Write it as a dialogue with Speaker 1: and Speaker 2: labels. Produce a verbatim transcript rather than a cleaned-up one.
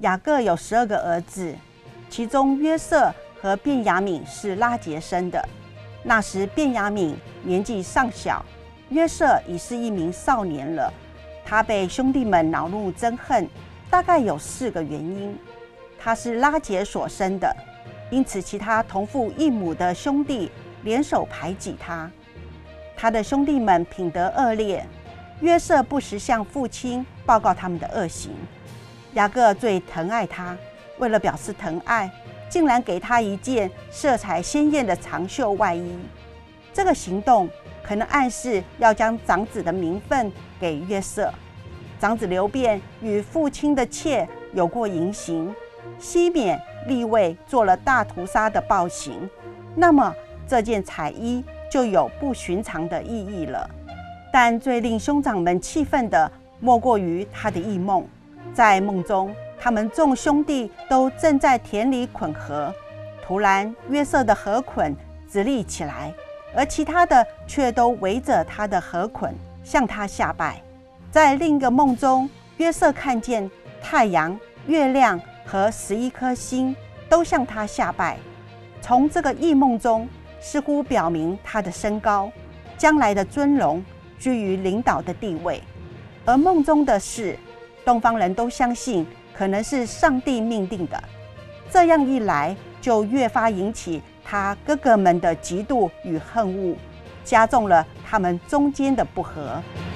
Speaker 1: 雅各有十二个儿子，其中约瑟和便雅悯是拉结生的。那时便雅悯年纪尚小，约瑟已是一名少年了。他被兄弟们恼怒憎恨，大概有四个原因。他是拉结所生的，因此其他同父异母的兄弟联手排挤他。他的兄弟们品德恶劣，约瑟不时向父亲报告他们的恶行。雅各最疼爱他，为了表示疼爱，竟然给他一件色彩鲜艳的长袖外衣。这个行动可能暗示要将长子的名分给约瑟。长子流便与父亲的妾有过淫行，西缅、利未做了大屠杀的暴行，那么这件彩衣就有不寻常的意义了。但最令兄长们气愤的，莫过于他的异梦。在梦中，他们众兄弟都正在田里捆禾，突然约瑟的禾捆直立起来，而其他的却都围着他的禾捆向他下拜。在另一个梦中，约瑟看见太阳、月亮和十一颗星都向他下拜。从这个异梦中，似乎表明他的身高、将来的尊荣居于领导的地位。而梦中的事，东方人都相信可能是上帝命定的。这样一来，就越发引起他哥哥们的嫉妒与恨恶，加重了他们中间的不和。